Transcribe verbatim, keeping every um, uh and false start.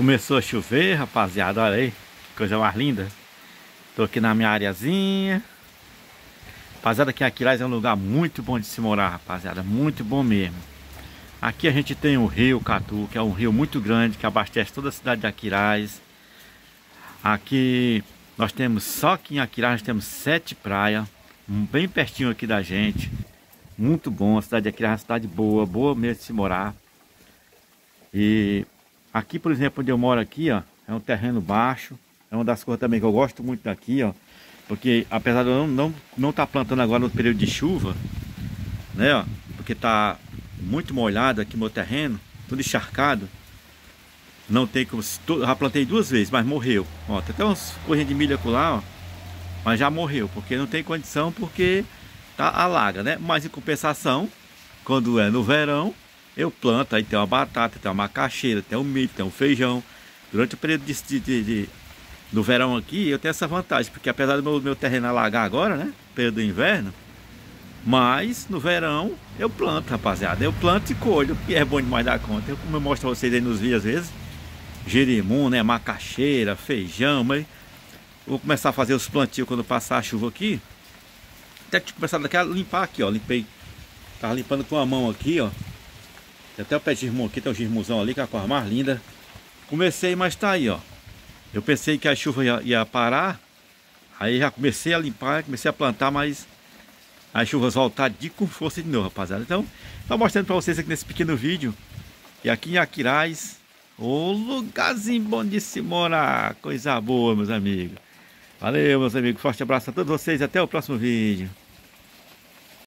Começou a chover, rapaziada, olha aí, que coisa mais linda. Tô aqui na minha areazinha. Rapaziada, aqui em Aquiraz é um lugar muito bom de se morar, rapaziada, muito bom mesmo. Aqui a gente tem o rio Catu, que é um rio muito grande, que abastece toda a cidade de Aquiraz. Aqui nós temos, só aqui em Aquiraz nós temos sete praias, bem pertinho aqui da gente. Muito bom, a cidade de Aquiraz é uma cidade boa, boa mesmo de se morar. E aqui, por exemplo, onde eu moro aqui, ó, é um terreno baixo. É uma das coisas também que eu gosto muito daqui, ó. Porque apesar de eu não não não tá plantando agora no período de chuva, né, ó, porque tá muito molhado aqui meu terreno, tudo encharcado. Não tem como, já plantei duas vezes, mas morreu. Ó, tem até umas correntes de milho lá, ó, mas já morreu, porque não tem condição, porque tá alaga, né? Mas em compensação, quando é no verão, eu planto, aí tem uma batata, tem uma macaxeira, tem um milho, tem um feijão. Durante o período de, de, de, de, do verão aqui, eu tenho essa vantagem, porque apesar do meu, meu terreno alagar agora, né, período do inverno, mas no verão eu planto, rapaziada. Eu planto e colho, que é bom demais da conta. Eu, como eu mostro pra vocês aí nos vídeos às vezes, jerimum, né, macaxeira, feijão, mas vou começar a fazer os plantios quando passar a chuva aqui. Até que começar daqui a limpar aqui, ó, limpei. Tava limpando com a mão aqui, ó. Tem até o pé de girmão aqui, tem um girmãozão ali, que é a cor mais linda. Comecei, mas tá aí, ó. Eu pensei que a chuva ia, ia parar. Aí já comecei a limpar, comecei a plantar, mas as chuvas voltaram de com força de novo, rapaziada. Então, tô mostrando pra vocês aqui nesse pequeno vídeo. E aqui em Aquiraz, o lugarzinho bom de se morar. Coisa boa, meus amigos. Valeu, meus amigos. Forte abraço a todos vocês e até o próximo vídeo.